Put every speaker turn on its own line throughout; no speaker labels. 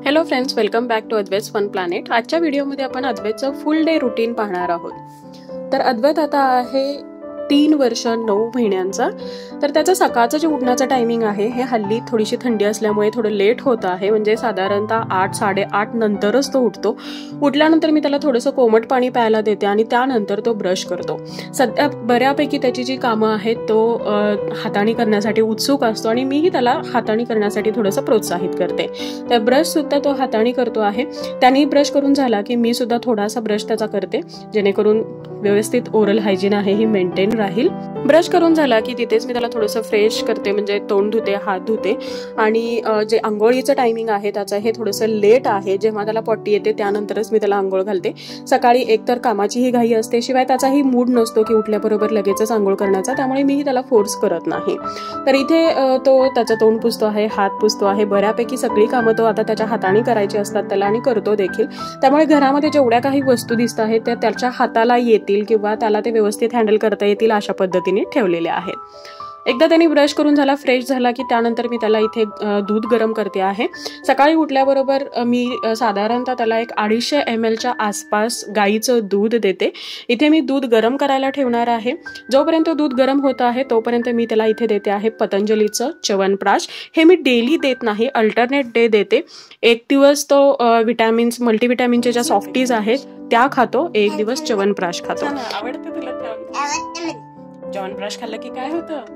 Hello friends, welcome back to Advait fun planet. आजच्या व्हिडिओमध्ये आपण अद्वैतचं फुल डे रुटीन पाहणार आहोत. तर अद्वैत आता आहे 3 वर्ष 9 महिन्यांचा. तर त्याचं सकाळचं जे उठण्याचं टायमिंग आहे हे हल्ली थोडीशी थंडी असल्यामुळे थोडं लेट होत आहे. म्हणजे साधारणतः 8 साडेआठ नंतरच तो उठतो. उठल्यानंतर मी त्याला थोडंसं कोमट पाणी प्यायला देते आणि त्यानंतर तो ब्रश करतो. सध्या बऱ्यापैकी त्याची जी कामं आहेत तो हाताळणी करण्यासाठी उत्सुक असतो आणि मीही त्याला हाताळणी करण्यासाठी थोडंसं प्रोत्साहित करते. तर ब्रश सुद्धा तो हाताळणी करतो आहे. त्याने ब्रश करून झाला की मी सुद्धा थोडासा ब्रश त्याचा करते, जेणेकरून व्यवस्थित ओरल हायजीन आहे ही मेंटेन राहील. ब्रश करून झाला की तिथेच मी त्याला थोडंसं फ्रेश करते, म्हणजे तोंड धुते, हात धुते. आणि जे आंघोळीचं टायमिंग आहे त्याचं हे थोडंसं लेट आहे. जेव्हा त्याला पॉटी येते त्यानंतरच मी त्याला आंघोळ घालते. सकाळी एकतर कामाचीही घाई असते, शिवाय त्याचाही मूड नसतो की उठल्याबरोबर लगेचच आंघोळ करण्याचा, त्यामुळे मीही त्याला फोर्स करत नाही. तर इथे तो त्याचं तोंड पुसतो आहे, हात पुसतो आहे. बऱ्यापैकी सगळी कामं तो आता त्याच्या हाताने करायची असतात त्याला आणि करतो देखील. त्यामुळे घरामध्ये जेवढ्या काही वस्तू दिसत आहेत त्या त्याच्या हाताला येतील किंवा त्याला ते व्यवस्थित हँडल करता येतील अशा पद्धतीने ठेवलेले आहेत. एकदा त्यांनी ब्रश करून झाला, फ्रेश झाला की त्यानंतर मी त्याला इथे दूध गरम करते आहे. सकाळी उठल्याबरोबर मी साधारणतः त्याला एक 250 ml आसपास गाईचं दूध देते. इथे मी दूध गरम करायला ठेवणार आहे. जोपर्यंत दूध गरम होत आहे तोपर्यंत मी त्याला इथे देते आहे पतंजलीचं च्यवनप्राश. हे मी डेली देत नाही, अल्टरनेट डे देते. एक दिवस तो विटॅमिन्स मल्टीविटॅमिनचे ज्या सॉफ्टीज आहेत त्या खातो, एक दिवस च्यवनप्राश खातो. आवडतं तुला च्यवनप्राश खाल्लं की काय होतं?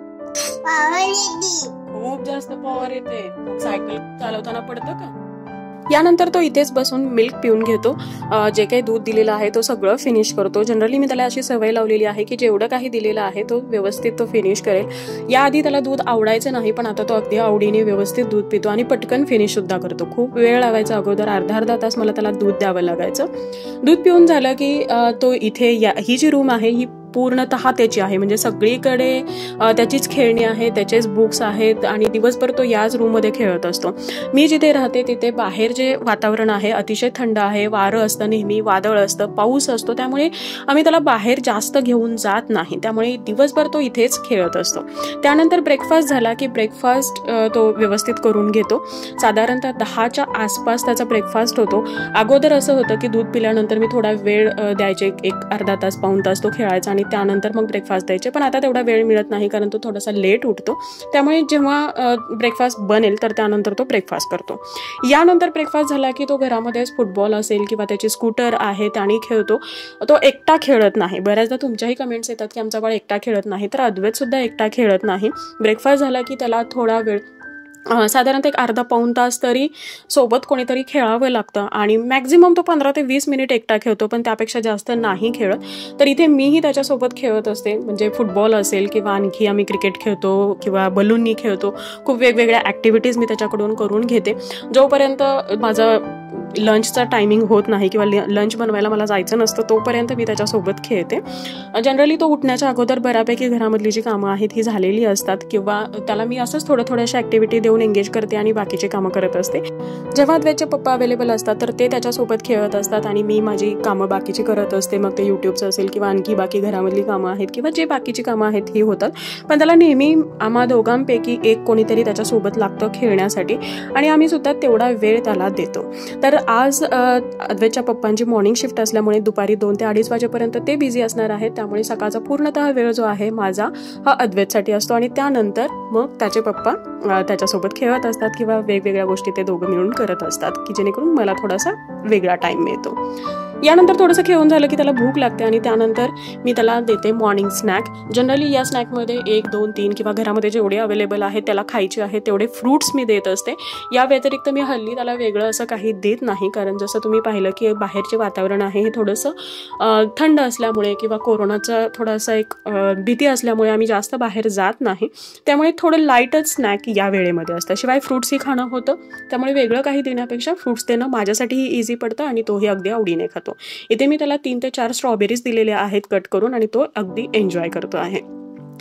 खूप जास्त पॉवर येते. सायकल चालवताना पडतं का? यानंतर तो इथेच बसून मिल्क पिऊन घेतो. जे काही दूध दिलेलं आहे तो सगळं फिनिश करतो. जनरली मी त्याला अशी सवय लावलेली आहे की जेवढं काही दिलेलं आहे तो व्यवस्थित तो फिनिश करेल. याआधी त्याला दूध आवडायचं नाही, पण आता तो अगदी आवडीने व्यवस्थित दूध पितो आणि पटकन फिनिश सुद्धा करतो. खूप वेळ लागायचा, अगोदर अर्धा तास मला त्याला दूध द्यावं लागायचं. दूध पिऊन झालं की तो इथे ही जी रूम आहे ही पूर्णतः त्याची आहे. म्हणजे सगळीकडे त्याचीच खेळणी आहे, त्याचेच बुक्स आहेत आणि दिवसभर तो याच रूममध्ये खेळत असतो. मी जिथे राहते तिथे बाहेर जे वातावरण आहे अतिशय थंड आहे, वारं असतं, नेहमी वादळ असतं, पाऊस असतो. त्यामुळे आम्ही त्याला बाहेर जास्त घेऊन जात नाही. त्यामुळे दिवसभर तो इथेच खेळत असतो. त्यानंतर ब्रेकफास्ट झाला की ब्रेकफास्ट तो व्यवस्थित करून घेतो. साधारणतः 10च्या आसपास त्याचा ब्रेकफास्ट होतो. अगोदर असं होतं की दूध पिल्यानंतर मी थोडा वेळ द्यायचे, एक अर्धा तास पाऊण तास तो खेळायचा आणि त्यानंतर मग ब्रेकफास्ट द्यायचे. पण आता तेवढा वेळ मिळत नाही कारण तो थोडासा लेट उठतो. त्यामुळे जेव्हा ब्रेकफास्ट बनेल तर त्यानंतर तो ब्रेकफास्ट करतो. यानंतर ब्रेकफास्ट झाला की तो घरामध्येच फुटबॉल असेल किंवा त्याची स्कूटर आहे त्याने खेळतो. तो एकटा खेळत नाही. बऱ्याचदा तुमच्याही कमेंट्स येतात की आमचा बाळ एकटा खेळत नाही, तर अद्वैत सुद्धा एकटा खेळत नाही. ब्रेकफास्ट झाला की त्याला थोडा वेळ, साधारणतः एक अर्धा पाऊण तास तरी सोबत कोणीतरी खेळावं लागतं आणि मॅक्झिमम तो 15 ते 20 मिनिट एकटा खेळतो, पण त्यापेक्षा जास्त नाही खेळत. तर इथे मीही त्याच्यासोबत खेळत असते. म्हणजे फुटबॉल असेल किंवा आणखी आम्ही क्रिकेट खेळतो किंवा बलूननी खेळतो. खूप वेगवेगळ्या ॲक्टिव्हिटीज मी त्याच्याकडून करून घेते. जोपर्यंत माझं लंचचा टायमिंग होत नाही किंवा लंच बनवायला मला जायचं नसतं तोपर्यंत मी त्याच्यासोबत खेळते. जनरली तो उठण्याच्या अगोदर बऱ्यापैकी घरामधली जी कामं आहेत ही झालेली असतात किंवा त्याला मी असंच थोड्याशा ॲक्टिव्हिटी देऊन एंगेज करते आणि बाकीची कामं करत असते. जेव्हा अद्वैतचे पप्पा अवेलेबल असतात तर ते त्याच्यासोबत खेळत असतात आणि मी माझी कामं बाकीची करत असते. मग ते यूट्यूबचं असेल किंवा आणखी बाकी घरामधली कामं आहेत किंवा जे बाकीची कामं आहेत ही होतात. पण त्याला नेहमी आम्हा दोघांपैकी एक कोणीतरी त्याच्यासोबत लागतं खेळण्यासाठी आणि आम्ही सुद्धा तेवढा वेळ त्याला देतो. तर आज अद्वैतच्या पप्पांची मॉर्निंग शिफ्ट असल्यामुळे दुपारी 2 ते 2:30 वाजेपर्यंत ते बिझी असणार आहेत. त्यामुळे सकाळचा पूर्णतः वेळ जो आहे माझा हा अद्वैतसाठी असतो आणि त्यानंतर मग त्याचे पप्पा त्याच्यासोबत खेळत असतात किंवा वेगवेगळ्या गोष्टी ते दोघं मिळून करत असतात की जेणेकरून मला थोडासा वेगळा टाईम मिळतो. यानंतर थोडंसं खेळून झालं की त्याला भूक लागते आणि त्यानंतर मी त्याला देते मॉर्निंग स्नॅक. जनरली या स्नॅकमध्ये 1, 2, 3 किंवा घरामध्ये जेवढे अवेलेबल आहेत त्याला खायचे आहेत तेवढे फ्रूट्स मी देत असते. या व्यतिरिक्त मी हल्ली त्याला वेगळं असं काही देत नाही, कारण जसं तुम्ही पाहिलं की बाहेरचे वातावरण आहे हे थोडंसं थंड असल्यामुळे किंवा कोरोनाचा थोडासा एक भीती असल्यामुळे आम्ही जास्त बाहेर जात नाही. त्यामुळे थोडं लाईटच स्नॅक या वेळेमध्ये असतं. शिवाय फ्रूट्सही खाणं होतं, त्यामुळे वेगळं काही देण्यापेक्षा फ्रूट्स देणं माझ्यासाठीही इझी पडतं आणि तोही अगदी आवडीने खातो. इथे मी त्याला 3 ते 4 स्ट्रॉबेरीज दिलेल्या आहेत कट करून आणि तो अगदी एन्जॉय करतो आहे.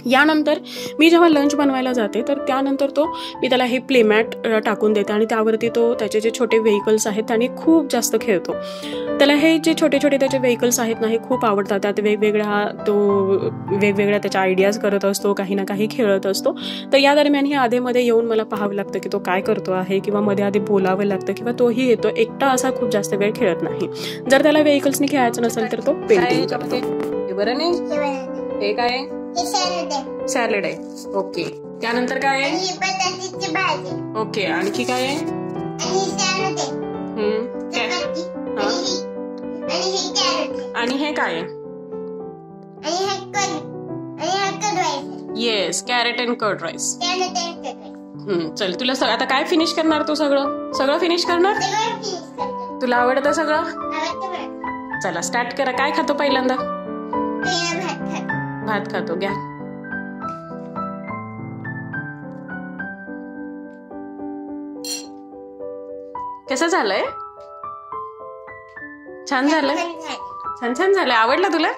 यानंतर मी जेव्हा लंच बनवायला जाते तर त्यानंतर मी त्याला हे प्लेमॅट टाकून देते आणि त्यावरती त्याचे जे छोटे व्हेइकल्स आहेत त्याने खूप जास्त खेळतो. त्याला हे जे छोटे छोटे त्याचे व्हेइकल्स आहेत ना हे खूप आवडतात. त्यात वेगवेगळ्या त्याच्या आयडियाज करत असतो, काही ना काही खेळत असतो. तर या दरम्यान हे आधेमध्ये येऊन मला पाहावं लागतं की तो काय करतो आहे, किंवा मध्ये आधी बोलावं लागतं, किंवा तोही येतो. एकटा असा खूप जास्त वेळ खेळत नाही. जर त्याला व्हेइकल्सनी खेळायचं नसेल तर तो पेंटिंग करतो. बरं नाही हे काय सॅलड आहे. ओके, त्यानंतर काय आहे? ओके, आणखी काय आहे? आणि हे काय आहे? Yes, carrot and curd rice. चल, तुला आता काय फिनिश करणार? तू सगळं फिनिश करणार? तुला आवडतं सगळं? चला स्टार्ट करा. काय खातो पहिल्यांदा? भात खातो. घ्या. कसं झालंय? छान झालंय. छान झालंय. आवडलं तुला?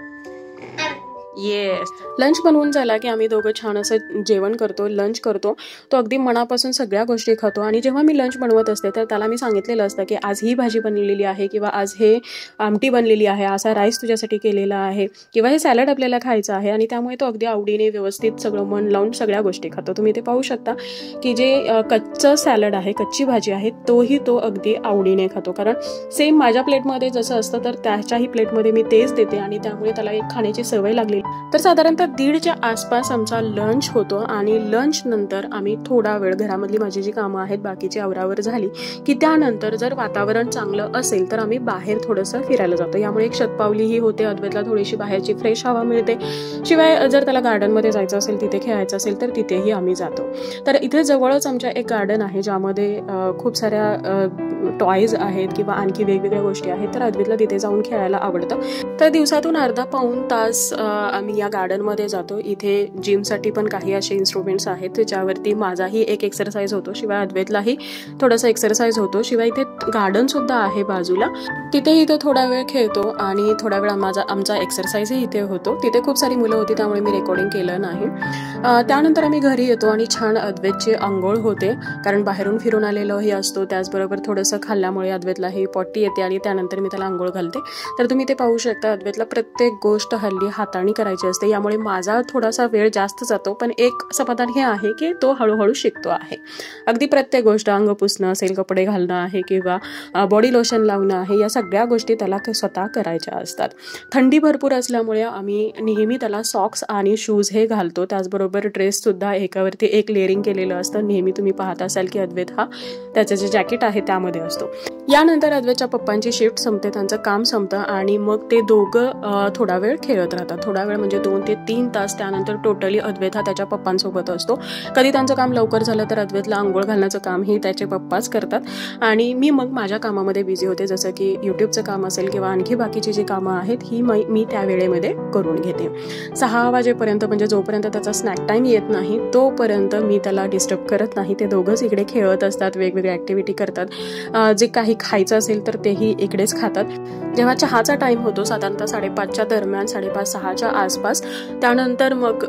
येस. लंच बनवून झाला की आम्ही दोघं छान असं जेवण करतो, लंच करतो. तो अगदी मनापासून सगळ्या गोष्टी खातो. आणि जेव्हा मी लंच बनवत असते तर त्याला मी सांगितलेलं असतं की आज ही भाजी बनलेली आहे, किंवा आज हे आमटी बनलेली आहे, असा राईस तुझ्यासाठी केलेला आहे, किंवा हे सॅलड आपल्याला खायचं आहे. आणि त्यामुळे तो अगदी आवडीने व्यवस्थित सगळं मन लावून सगळ्या गोष्टी खातो. तुम्ही ते पाहू शकता की जे कच्चं सॅलड आहे, कच्ची भाजी आहे, तो अगदी आवडीने खातो. कारण सेम माझ्या प्लेटमध्ये जसं असतं तर त्याच्याही प्लेटमध्ये मी तेच देते, आणि त्यामुळे त्याला एक खाण्याची सवय लागली. तर साधारणतः 1:30च्या आसपास आमचा लंच होतो. आणि लंच नंतर आम्ही थोडा वेळ घरामधली माझी जी कामं आहेत बाकीची आवरावर झाली की त्यानंतर जर वातावरण चांगलं असेल तर आम्ही बाहेर थोडंसं फिरायला जातो. यामुळे एक शतपावलीही होते, अद्वैतला थोडीशी बाहेरची फ्रेश हवा मिळते. शिवाय जर त्याला गार्डनमध्ये जायचं असेल, तिथे खेळायचं असेल तर तिथेही आम्ही जातो. तर इथे जवळच आमच्या एक गार्डन आहे ज्यामध्ये खूप साऱ्या टॉयज आहेत किंवा आणखी वेगवेगळ्या गोष्टी आहेत. तर अद्वैतला तिथे जाऊन खेळायला आवडतं. तर दिवसातून अर्धा पाऊण तास आम्ही या गार्डनमध्ये जातो. इथे जिमसाठी पण काही असे इन्स्ट्रुमेंट्स आहेत ज्यावरती माझाही एक एक्सरसाइज होतो, शिवाय अद्वैतलाही थोडासा एक्सरसाइज होतो. शिवाय इथे गार्डन सुद्धा आहे बाजूला, तिथेही तो थोडा वेळ खेळतो आणि थोडा वेळ आमचा एक्सरसाइजही इथे होतो. तिथे खूप सारी मुलं होती त्यामुळे मी रेकॉर्डिंग केलं नाही. त्यानंतर आम्ही घरी येतो आणि छान अद्वैतची आंघोळ होते, कारण बाहेरून फिरून आलेलोही असतो. त्याचबरोबर थोडंसं खाल्ल्यामुळे अद्वैतलाही पॉटी येते आणि त्यानंतर मी त्याला आंघोळ घालते. तर तुम्ही ते पाहू शकता, अद्वैतला प्रत्येक गोष्ट हल्ली हाताने करायची असते. यामुळे माझा थोडासा वेळ जास्त जातो, पण एक समाधान हे आहे की तो हळूहळू शिकतो आहे. अगदी प्रत्येक गोष्ट, अंग पुसणं असेल, कपडे घालणं आहे, किंवा बॉडी लोशन लावणं आहे, या सगळ्या गोष्टी त्याला स्वतः करायच्या असतात. थंडी भरपूर असल्यामुळे आम्ही नेहमी त्याला सॉक्स आणि शूज हे घालतो. त्याचबरोबर ड्रेस सुद्धा एकावरती एक लेअरिंग केलेलं असतं. नेहमी तुम्ही पाहत असाल की अद्वैत हा त्याचं जे जॅकेट आहे त्यामध्ये असतो. यानंतर अद्वैतच्या पप्पांची शिफ्ट संपते, त्यांचं काम संपतं आणि मग ते दोघं थोडा वेळ खेळत राहतात. थोडा वेळ म्हणजे 2 ते 3 तास. त्यानंतर टोटली अद्वैत हा त्याच्या पप्पांसोबत असतो. कधी त्यांचं काम लवकर झालं तर अद्वैतला आंघोळ घालण्याचं कामही त्याचे पप्पाच करतात आणि मी मग माझ्या कामामध्ये बिझी होते, जसं की यूट्यूबचं काम असेल किंवा आणखी बाकीची जी कामं आहेत ही मी त्या वेळेमध्ये करून घेते. 6 वाजेपर्यंत म्हणजे जोपर्यंत त्याचा स्नॅक टाईम येत नाही तोपर्यंत मी त्याला डिस्टर्ब करत नाही. ते दोघंच इकडे खेळत असतात, वेगवेगळ्या ॲक्टिव्हिटी करतात. जे काही खायचं असेल तर तेही इकडेच खातात. जेव्हा चहाचा टाईम होतो साधारणतः 5:30च्या दरम्यान, 5:30-6च्या आसपास, त्यानंतर मग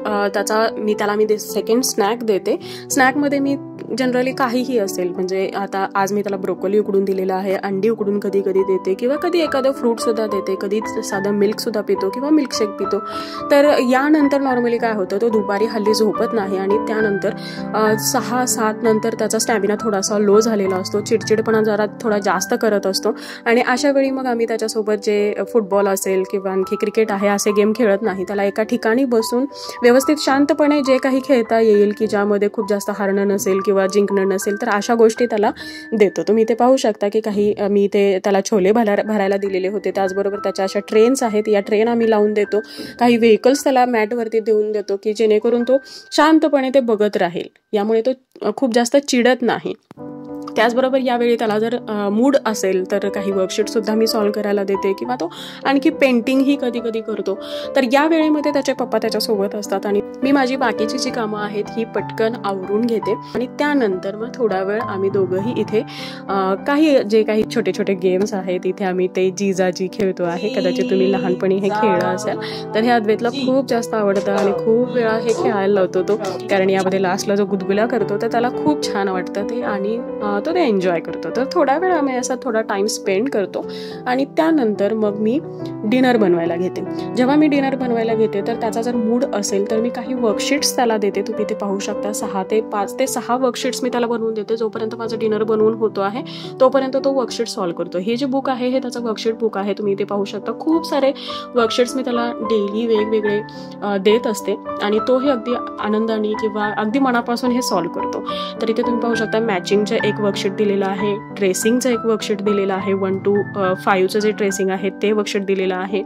मी त्याला सेकंड स्नॅक देते. स्नॅकमध्ये मी जनरली काहीही असेल, म्हणजे आता आज मी त्याला ब्रोकोली उकडून दिलेला आहे, अंडी उकडून कधी कधी देते, किंवा कधी एखादं फ्रूट सुद्धा देते, कधी साधं मिल्क सुद्धा पितो किंवा मिल्कशेक पितो. तर यानंतर नॉर्मली काय होतं, तो दुपारी हल्ली झोपत नाही आणि त्यानंतर 6-7 नंतर त्याचा स्टॅमिना थोडासा लो झालेला असतो, चिडचिडपणा जरा थोडा जास्त करत असतो. आणि अशा वेळी मग आम्ही त्याच्यासोबत जे फुटबॉल असेल किंवा आणखी क्रिकेट आहे असे गेम खेळत नाही. त्याला एका ठिकाणी बसून व्यवस्थित शांतपणे जे काही खेळता येईल की ज्यामध्ये खूप जास्त हारणं नसेल किंवा जिंकणं नसेल तर अशा गोष्टी त्याला देतो. तुम्ही ते पाहू शकता की काही मी त्याला छोले भरायला दिलेले होते. त्याचबरोबर त्याच्या अशा ट्रेन्स आहेत, या ट्रेन आम्ही लावून देतो. काही व्हेकल्स त्याला मॅटवरती देऊन देतो की जेणेकरून तो शांतपणे ते बघत राहील. यामुळे तो खूप जास्त चिडत नाही. त्याचबरोबर यावेळी त्याला जर मूड असेल तर काही वर्कशीट सुद्धा मी सॉल्व्ह करायला देते किंवा तो आणखी पेंटिंगही कधी कधी करतो. तर या वेळेमध्ये त्याचे पप्पा त्याच्यासोबत असतात आणि मी माझी बाकीची जी कामं आहेत ही पटकन आवरून घेते आणि त्यानंतर मग थोडा वेळ आम्ही दोघंही इथे काही छोटे छोटे गेम्स आहेत इथे आम्ही ते जिजाजी खेळतो आहे. कदाचित तुम्ही लहानपणी हे खेळलं असेल तर हे अद्वैतला खूप जास्त आवडतं आणि खूप वेळा हे खेळायला लावतो तो, कारण यामध्ये लास्टला जो गुदगुल्या करतो तर त्याला खूप छान वाटतं ते आणि तो ते एन्जॉय करतो. तर थोडा वेळ आम्ही असा थोडा टाइम स्पेंड करतो आणि त्यानंतर मग मी डिनर बनवायला घेते. जेव्हा मी डिनर बनवायला घेते तर त्याचा जर मूड असेल तर मी काही वर्कशीट्स त्याला देते. तुम्ही ते पाहू शकता 5 ते 6 वर्कशीट्स मी त्याला बनवून देते. जोपर्यंत माझं डिनर बनवून होतो आहे तोपर्यंत तो वर्कशीट सॉल्व्ह करतो. हे जे बुक आहे हे त्याचं वर्कशीट बुक आहे. तुम्ही ते पाहू शकता. खूप सारे वर्कशीट्स मी त्याला डेली वेगवेगळे देत असते आणि तो हे अगदी आनंदाने किंवा अगदी मनापासून हे सॉल्व्ह करतो. तर इथे तुम्ही पाहू शकता मॅचिंगचं एक वर्कशीट दिलेलं आहे, ट्रेसिंगचं एक वर्कशीट दिलेलं आहे, 1 to 5चं जे ट्रेसिंग आहे ते वर्कशीट दिलेलं आहे.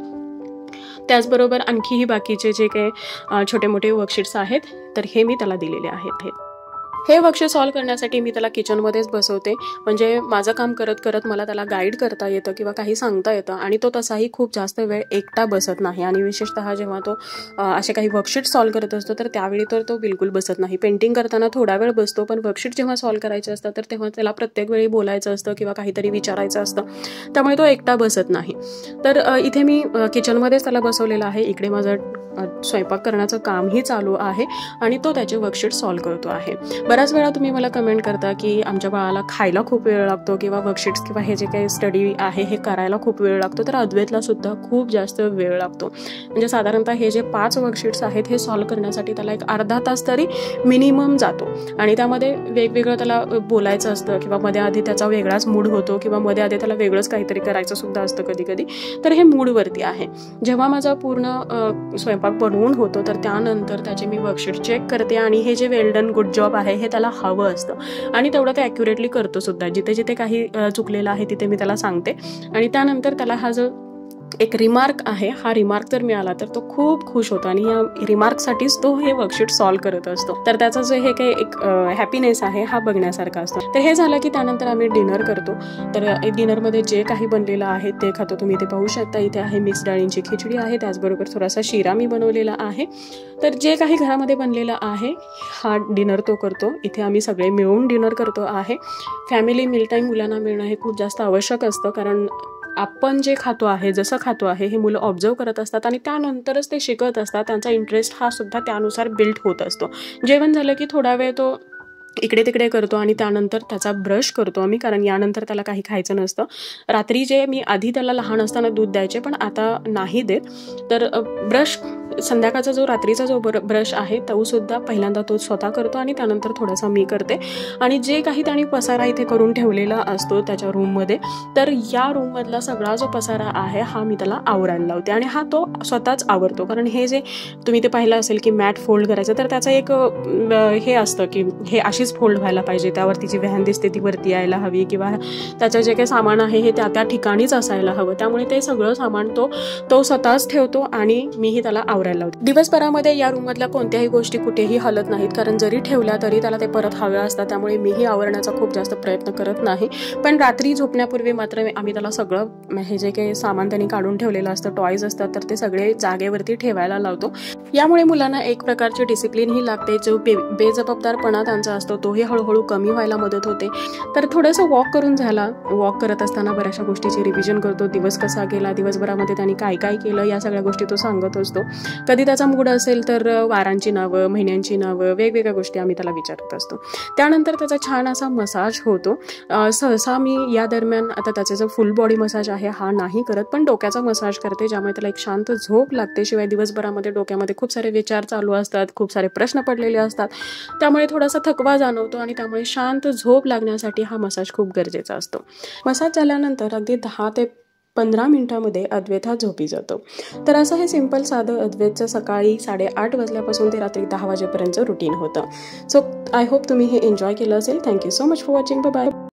त्याचबरोबर आणखीही बाकीचे जे काही छोटे मोठे वर्कशीट्स आहेत तर हे मी त्याला दिलेले आहेत. हे वर्कशीट सॉल्व्ह करण्यासाठी मी त्याला किचनमध्येच बसवते, म्हणजे माझं काम करत करत मला त्याला गाईड करता येतं किंवा काही सांगता येतं आणि तो तसाही खूप जास्त वेळ एकटा बसत नाही. आणि विशेषतः जेव्हा तो असे काही वर्कशीट सॉल्व्ह करत असतो तर त्यावेळी तर तो बिलकुल बसत नाही. पेंटिंग करताना थोडा वेळ बसतो, पण वर्कशीट जेव्हा सॉल्व्ह करायचे असतं तर तेव्हा त्याला प्रत्येक वेळी बोलायचं असतं किंवा काहीतरी विचारायचं असतं, त्यामुळे तो एकटा बसत नाही. तर इथे मी किचनमध्येच त्याला बसवलेलं आहे. इकडे माझं स्वयंपाक करण्याचं कामही चालू आहे आणि तो त्याचे वर्कशीट सॉल्व्ह करतो आहे. बऱ्याच वेळा तुम्ही मला कमेंट करता की आमच्या बाळाला खायला खूप वेळ लागतो किंवा वर्कशीट्स किंवा हे जे काही स्टडी आहे हे करायला खूप वेळ लागतो, तर अद्वैतला सुद्धा खूप जास्त वेळ लागतो. म्हणजे साधारणतः हे जे 5 वर्कशीट्स आहेत हे सॉल्व्ह करण्यासाठी त्याला एक अर्धा तास तरी मिनिमम जातो आणि त्यामध्ये वेगवेगळं त्याला बोलायचं असतं किंवा मध्ये आधी त्याचा वेगळाच मूड होतो किंवा मध्ये आधी त्याला वेगळंच काहीतरी करायचं सुद्धा असतं कधी कधी. तर हे मूडवरती आहे. जेव्हा माझा पूर्ण स्वयंपाक बनवून होतो तर त्यानंतर त्याचे मी वर्कशीट चेक करते आणि हे जे वेल डन गुड जॉब आहे हे त्याला हवं असतं आणि तेवढं ते ॲक्युरेटली करतो सुद्धा. जिथे जिथे काही चुकलेलं आहे तिथे मी त्याला सांगते आणि त्यानंतर त्याला हा जो एक रिमार्क आहे हा रिमार्क जर मिळाला तर तो खूप खुश होतो आणि या रिमार्कसाठीच तो हे वर्कशीट सॉल्व्ह करत असतो. तर त्याचा जो हे काही एक हॅपीनेस आहे हा बघण्यासारखा असतो. तर हे झालं की त्यानंतर आम्ही डिनर करतो. तर डिनरमध्ये जे काही बनलेलं आहे ते खातो. तुम्ही इथे पाहू शकता. इथे आहे मिक्स डाळींची खिचडी आहे, त्याचबरोबर थोडासा शिरा मी बनवलेला आहे. तर जे काही घरामध्ये बनलेलं आहे हा डिनर तो करतो. इथे आम्ही सगळे मिळून डिनर करतो आहे. फॅमिली मील टाईम मुलांना मिळणं हे खूप जास्त आवश्यक असतं, कारण आपण जे खातो आहे जसं खातो आहे हे मुलं ऑब्झर्व करत असतात आणि त्यानंतरच ते शिकत असतात. त्यांचा इंटरेस्ट हा सुद्धा त्यानुसार बिल्ड होत असतो. जेवण झालं की थोडा वेळ तो इकडे तिकडे करतो आणि त्यानंतर त्याचा ब्रश करतो आम्ही, कारण यानंतर त्याला काही खायचं नसतं. रात्री जे मी आधी त्याला लहान असताना दूध द्यायचे पण आता नाही देत. तर ब्रश संध्याकाळचा जो रात्रीचा जो ब्रश आहे तो सुद्धा पहिल्यांदा तो स्वतः करतो आणि त्यानंतर थोडासा मी करते. आणि जे काही त्याने पसारा इथे करून ठेवलेला असतो त्याच्या रूममध्ये, तर या रूममधला सगळा जो पसारा आहे हा मी त्याला आवरायला लावते आणि हा तो स्वतःच आवरतो. कारण हे जे तुम्ही ते पाहिलं असेल की मॅट फोल्ड करायचं तर त्याचं एक हे असतं की हे अशीच फोल्ड व्हायला पाहिजे, त्यावरती जी व्हॅन दिसते ती वरती यायला हवी किंवा त्याचं जे काही सामान आहे हे त्या ठिकाणीच असायला हवं. त्यामुळे ते सगळं सामान तो स्वतःच ठेवतो आणि मीही त्याला आवरायला लावते. दिवसभरामध्ये या रूममधल्या कोणत्याही गोष्टी कुठेही हलत नाहीत, कारण जरी ठेवल्या तरी त्याला ते परत हव्या असतात. त्यामुळे मीही आवरण्याचा खूप जास्त प्रयत्न करत नाही. पण रात्री झोपण्यापूर्वी मात्र आम्ही त्याला सगळं हे जे काही सामान त्यांनी काढून ठेवलेलं असतं, टॉयज असतात, तर ते सगळे जागेवरती ठेवायला लावतो. यामुळे मुलांना एक प्रकारची डिसिप्लिन ही लागते. जो बेजबाबदारपणा त्यांचा असतो तोही हळूहळू कमी व्हायला मदत होते. तर थोडंसं वॉक करून झाला. वॉक करत असताना बऱ्याचशा गोष्टीची रिव्हिजन करतो. दिवस कसा गेला, दिवसभरामध्ये त्यांनी काय काय केलं या सगळ्या गोष्टी तो सांगत असतो. कधी त्याचा मूड असेल तर वारांची नावं, महिन्यांची नावं, वेगवेगळ्या गोष्टी आम्ही त्याला विचारत असतो. त्यानंतर त्याचा छान असा मसाज होतो. सहसा मी या दरम्यान आता त्याचा जो फुल बॉडी मसाज आहे हा नाही करत, पण डोक्याचा मसाज करते, ज्यामुळे त्याला एक शांत झोप लागते. शिवाय दिवसभरामध्ये डोक्यामध्ये खूप सारे विचार चालू असतात, खूप सारे प्रश्न पडलेले असतात, त्यामुळे थोडासा थकवा जाणवतो आणि त्यामुळे शांत झोप लागण्यासाठी हा मसाज खूप गरजेचा असतो. मसाज झाल्यानंतर अगदी 10 ते 15 मिनिटांमध्ये अद्वैत हा झोपी जातो. तर असं हे सिंपल साधं अद्वैतचं सकाळी 8:30 वाजल्यापासून ते रात्री 10 वाजेपर्यंत रुटीन होतं. सो आय होप तुम्ही हे एन्जॉय केलं असेल. Thank you so much for watching. Bye bye.